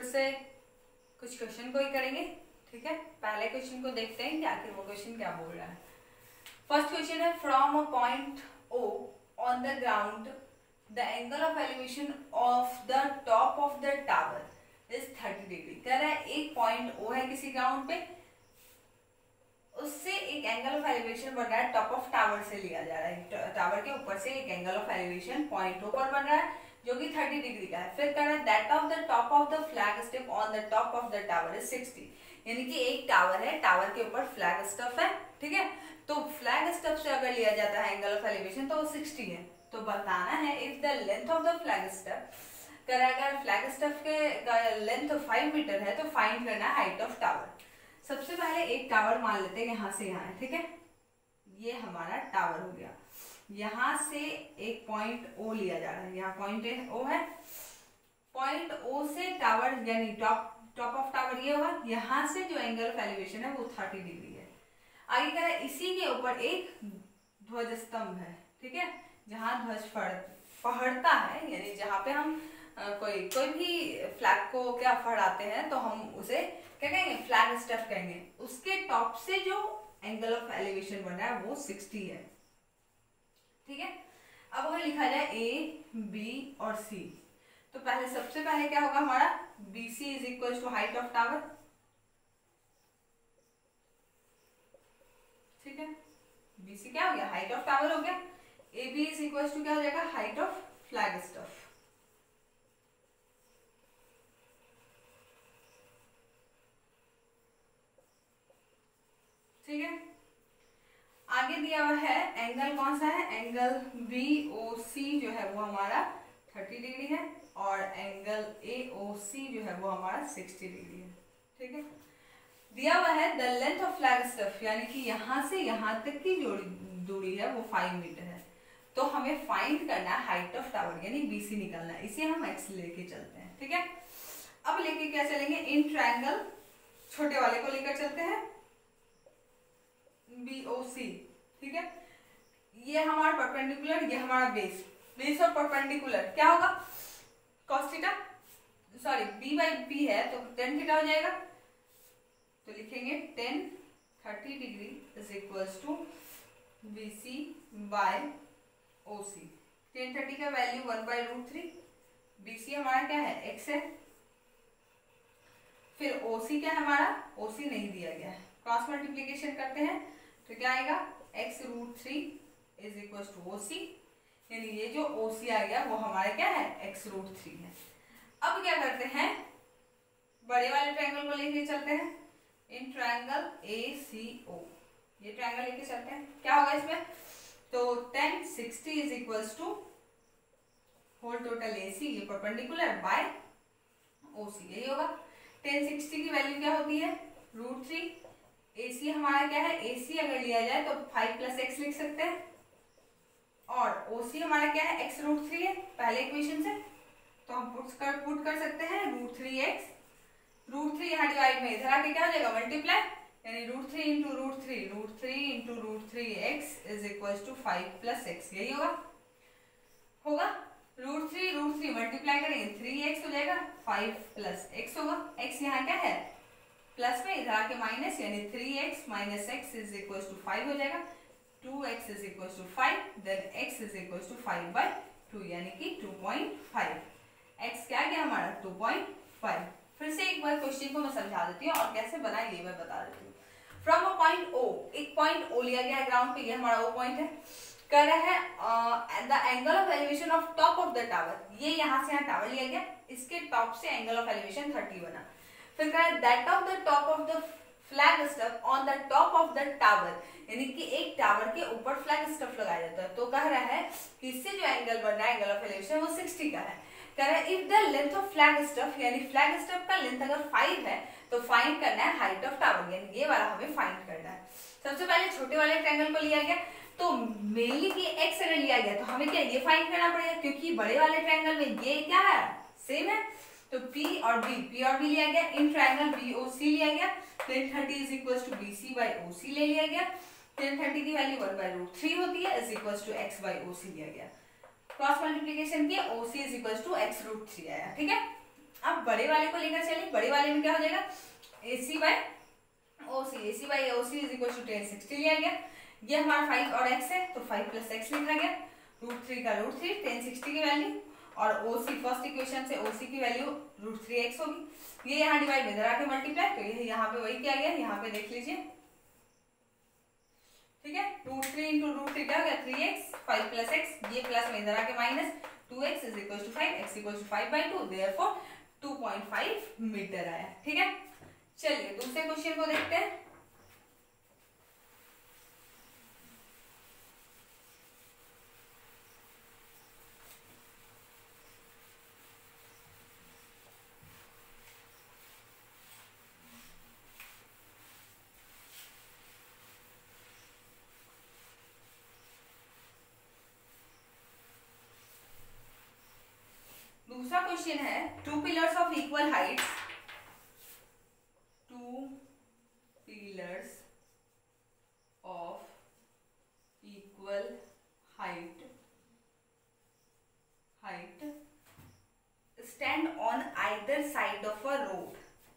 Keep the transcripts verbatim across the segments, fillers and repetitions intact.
फिर से कुछ क्वेश्चन को ही करेंगे, ठीक है। पहले क्वेश्चन को देखते हैं कि आखिर वो क्वेश्चन क्या बोल रहा है। फर्स्ट क्वेश्चन है from a point O on the ground the angle of elevation of the top of the tower is thirty degree. कह रहा है एक पॉइंट ओ है किसी ग्राउंड पे, उससे एक एंगल ऑफ एलिवेशन बन रहा है टॉप ऑफ टावर से लिया जा रहा है, टावर के ऊपर से एक angle of elevation point O पर बन रहा है जो कि थर्टी डिग्री का है। फिर कह रहा है that of the top of the flag staff on the top of the tower is sixty, यानी कि एक टावर है, टावर के ऊपर फ्लैग स्टफ है, ठीक है। तो फ्लैग स्टफ से अगर लिया जाता है एंगल ऑफ एलिवेशन तो वो सिक्सटी है। तो बताना है if the length of the flag staff, कर अगर फ्लैग स्टफ के लेंथ फाइव मीटर है तो फाइंड करना है हाइट ऑफ टावर। सबसे पहले एक टावर मान लेते हैं यहाँ से यहाँ है, ठीक है। ये हमारा टावर हो गया, यहाँ से एक पॉइंट ओ लिया जा रहा है, यहाँ पॉइंट ओ है, पॉइंट ओ से टावर यानी टॉप टॉप ऑफ टावर ये होगा, यहाँ से जो एंगल ऑफ एलिवेशन है वो थर्टी डिग्री है। आगे कह रहा है इसी के ऊपर एक ध्वज स्तंभ है, ठीक है, जहाँ ध्वज फहरता है, यानी जहाँ पे हम आ, कोई कोई भी फ्लैग को क्या फहराते हैं तो हम उसे क्या कहेंगे, फ्लैग स्टफ कहेंगे। उसके टॉप से जो एंगल ऑफ एलिवेशन बन रहा है वो सिक्सटी है, ठीक है। अब अगर लिखा जाए ए बी और सी, तो पहले सबसे पहले क्या होगा हमारा B C is equal to height of tower, ठीक है। बी सी क्या हो गया, हाइट ऑफ टावर हो गया। A B is equal to क्या हो जाएगा, हाइट ऑफ फ्लैग स्टफ। ठीक है, आगे दिया हुआ है एंगल कौन सा है, एंगल बी ओ सी जो है वो हमारा थर्टी डिग्री है और एंगल ए ओ सी जो है वो हमारा सिक्सटी डिग्री है, ठीक है। दिया हुआ है the length of flag staff, यानी कि यहाँ से यहाँ तक की जो दूरी है वो फाइव मीटर है। तो हमें फाइंड करना है हाइट ऑफ टावर, यानी बी सी निकालना है, इसे हम एक्स लेके चलते हैं, ठीक है। अब लेके क्या चलेंगे, इन ट्रायंगल छोटे वाले को लेकर चलते हैं बी ओ सी, ठीक है। ये हमारा परपेंडिकुलर, ये हमारा बेस, बेस और परपेंडिकुलर क्या होगा, cos theta, sorry b by B है तो टेन थीटा हो जाएगा। तो लिखेंगे tan thirty degree is equals to B C by O C. Tan thirty का value one by root three, B C हमारा क्या है x है, फिर ओ सी क्या है हमारा, ओ सी नहीं दिया गया है, क्रॉस मल्टीप्लीकेशन करते हैं तो क्या आएगा, x root three is equal to O C, यानी ये जो ओ सी आ गया वो हमारा क्या है, x रूट थ्री है। अब क्या करते हैं, बड़े वाले ट्रायंगल को लेके चलते हैं, इन ट्रायंगल ए सी ओ, ये ट्रायंगल लेके चलते हैं, क्या होगा इसमें, तो tan sixty is equals to whole total A C, ये परपेंडिकुलर बाय ओ सी, यही होगा। टेन सिक्सटी की वैल्यू क्या होती है, रूट थ्री, ए सी हमारा क्या है, ए सी अगर लिया जाए तो फाइव प्लस एक्स लिख सकते हैं, और ओ सी हमारा क्या है, एक्स रूट थ्री है पहले इक्वेशन से, तो हम पुट कर पुट कर सकते हैं root three x, root three यहाँ डिवाइड में इधर आके क्या हो जाएगा, मल्टीप्लाई, यानी root three into root three, root three into root three x is equal to five plus x, यही होगा होगा root three root three multiply करेंगे थ्री एक्स हो जाएगा, फाइव प्लस एक्स होगा, एक्स यहाँ क्या है प्लस में, इधर आके माइनस, यानी three x minus x is equal to five हो जाएगा, two x is equal to five, then x is equal to five by two, यानी कि टू पॉइंट फाइव, एक्स क्या गया हमारा टू पॉइंट फाइव। फिर से एक बार क्वेश्चन को मैं समझा देती हूँ और कैसे बनाए ये मैं बता देती हूँ। फ्रॉम अ पॉइंट ओ, एक पॉइंट ओ लिया गया है ग्राउंड पे, ये हमारा ओ पॉइंट है, कर रहा है the angle of elevation of top of the tower, ये यहाँ से यहाँ टावर लिया गया, इसके टॉप से एंगल ऑफ एलिवेशन थर्टी बना। फिर कह रहा है that of the top of the flag staff on the top of the tower, यानी कि एक टावर के ऊपर फ्लैग स्टफ लगाया जाता है। तो कह रहा है कि इससे जो एंगल बन रहा है एंगल ऑफ एलिवेशन वो सिक्सटी का है। कह रहा है if the length of flag staff, यानी फ्लैग स्टफ का लेंथ अगर फाइव है तो फाइंड करना है हाइट ऑफ टावर, यानी ये वाला हमें फाइंड करना है। सबसे पहले छोटे वाले ट्रायंगल को लिया गया, तो मेनली कि एक्स अगर लिया गया तो हमें क्या ये फाइंड करना पड़ेगा, क्योंकि बड़े वाले ट्रायंगल में ये क्या है सेम है, तो P और B, P और B लिया गया, in triangle B O C लिया गया, tan thirty is equal to B C by O C ले लिया गया, टेन थर्टी की value one by root three होती है is equal to x by O C लिया गया, क्रॉस मल्टीप्लीकेशन किया, O C is equal to x root three आया, ठीक है। अब बड़े वाले को लेकर चलिए, बड़े वाले में क्या हो जाएगा, A C by O C, A C by O C is equal to tan sixty लिया गया। ये हमारा फाइव और एक्स है तो फाइव प्लस एक्स लिखा गया, रूट थ्री का रूट थ्री, टेन सिक्सटी की वैल्यू, और ओ सी फर्स्ट इक्वेशन से ओ सी की वैल्यू रूट थ्री एक्स होगी। ये यहाँ डिवाइड इधर आके मल्टीप्लाई, तो ये यहाँ पे वही किया गया, यहाँ पे देख लीजिए, ठीक है। Root three into root three क्या हो गया, three x, five plus x, ये प्लस में इधर आके minus, two x is equal to five, x equal to five by two, therefore two point five metre आया, ठीक है। चलिए दूसरे क्वेश्चन को देखते हैं। दूसरा क्वेश्चन है, two pillars of equal heights, two pillars of equal height height stand on either side of a road.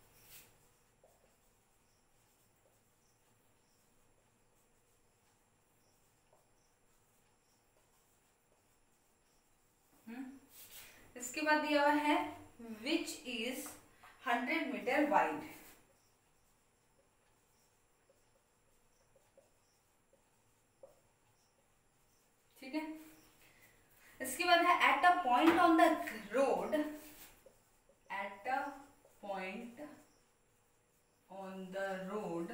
इसके बाद दिया हुआ है which is hundred metre wide. ठीक है, इसके बाद है at a point on the road, at a point on the road,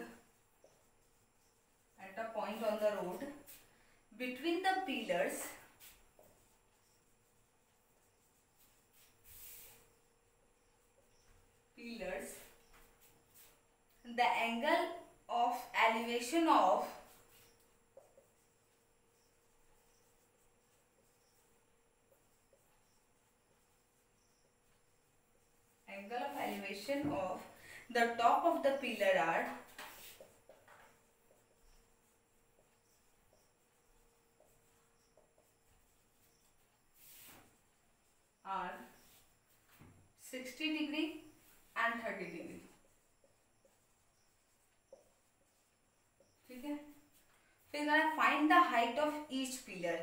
at a point on the road between the pillars, pillars, the angle of elevation of angle of elevation of the top of the pillar are are sixty degree and thirty degree। ठीक है, फिर find the height of each pillar.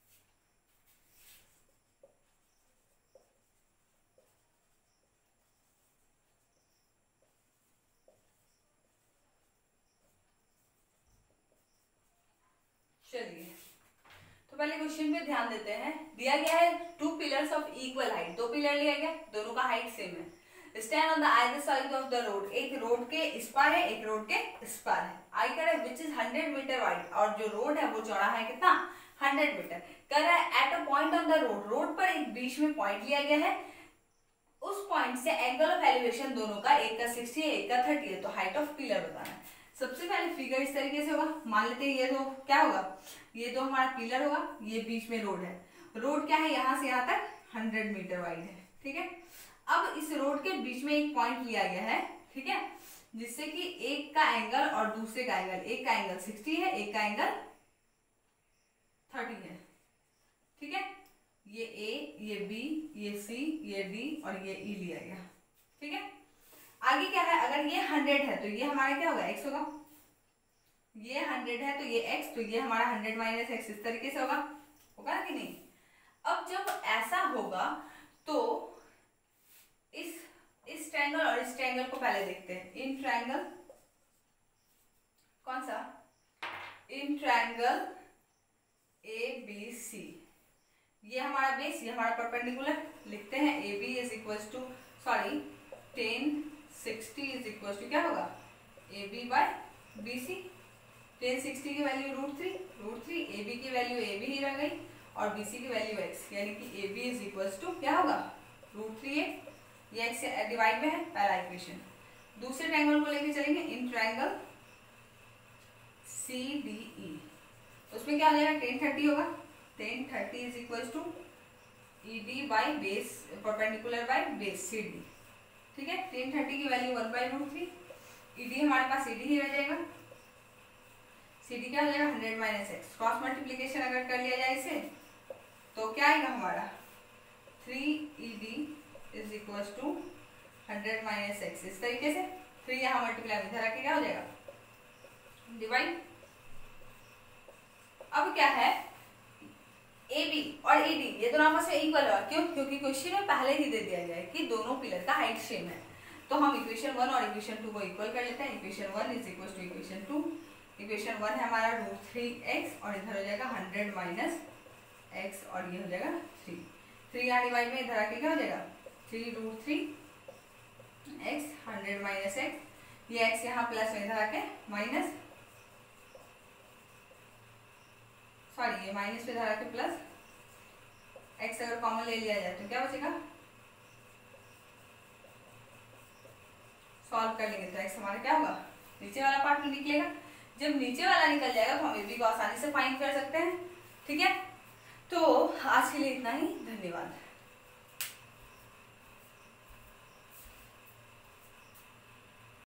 चलिए तो पहले question पे ध्यान देते हैं। दिया गया है two pillars of equal height, दो पिलर लिया गया, दोनों का हाइट सेम है। Stand on the either side of the road, एक रोड के इस पार है, एक रोड के इस पार है। आई कह रहा है which is hundred metre wide, और जो रोड है वो चौड़ा है कितना, हंड्रेड मीटर। कह रहा है at a point on the road, road पर एक बीच में पॉइंट लिया गया है, उस पॉइंट से एंगल ऑफ एलिवेशन दोनों का, एक का सिक्सटी है एक का थर्टी है, तो हाइट ऑफ पिलर बताना है। सबसे पहले फिगर इस तरीके से होगा, मान लेते हैं ये तो क्या होगा, ये तो हमारा पिलर होगा, ये बीच में रोड है। रोड क्या है, यहाँ से यहाँ तक हंड्रेड मीटर वाइड है। ठीक है, अब इस रोड के बीच में एक पॉइंट लिया गया है, ठीक है, जिससे कि एक का एंगल और दूसरे का एंगल, एक का एंगल सिक्सटी है, एक का एंगल थर्टी है। ठीक है, ये ए, ये बी, ये सी, ये डी और ये ई लिया गया। ठीक है, आगे क्या है, अगर ये हंड्रेड है तो ये हमारा क्या होगा, एक्स होगा। ये हंड्रेड है तो ये एक्स, तो ये हमारा हंड्रेड माइनस एक्स, इस तरीके से होगा, होगा कि नहीं। अब जब ऐसा होगा तो इस इस ट्रायंगल और इस ट्रायंगल को पहले देखते हैं। इन ट्रायंगल कौन सा, in triangle A B C, ये हमारा बेस, ये हमारा परपेंडिकुलर, लिखते हैं A B is equal to sorry tan sixty is equal to क्या होगा, A B by B C. Tan sixty की value root three, root three, A B की वैल्यू ए बी ही रह गई और बी सी की वैल्यू एक्स, यानी कि A B is equal to क्या होगा, रूट थ्री एक्स, ये एक्स डिवाइड में है, पहला इक्वेशन। दूसरे ट्रायंगल को लेके चलेंगे, in triangle C D E, उसमें क्या हो जाएगा, टेन थर्टी होगा, tan thirty is equal to E D by base perpendicular by base C D. ठीक है, टेन थर्टी की value one by root three, E D हमारे पास सी डी ही रह जाएगा, सी डी क्या हो जाएगा, hundred minus x. Cross multiplication अगर कर लिया जाए इसे तो क्या आएगा हमारा, three E D is equal to hundred minus x, इस तरीके से थ्री यहाँ मल्टीप्लाई में इधर आके क्या हो जाएगा डिवाइड। अब क्या है ए बी और ए डी ये दोनों आपस में इक्वल है, क्यों? क्योंकि क्वेश्चन में पहले ही दे दिया गया है कि दोनों पिलर का हाइट सेम है। तो हम इक्वेशन वन और इक्वेशन टू को इक्वल कर लेते हैं। Equation one is equal to equation two. Equation one है हमारा रूट थ्री एक्स और इधर हो जाएगा हंड्रेड माइनस एक्स और ये हो जाएगा थ्री। थ्री यहाँ डिवाइड में इधर आके क्या हो जाएगा three root three x hundred minus x, ये एक्स यहाँ प्लस में इधर आके माइनस, सॉरी ये माइनस पे इधर आके प्लस, एक्स अगर कॉमन ले लिया जाए तो क्या बचेगा, सॉल्व कर लेंगे तो एक्स हमारा क्या होगा नीचे वाला पार्ट में निकलेगा। जब नीचे वाला निकल जाएगा तो हम ए बी को आसानी से फाइंड कर सकते हैं। ठीक है, तो आज के लिए इतना ही, धन्यवाद।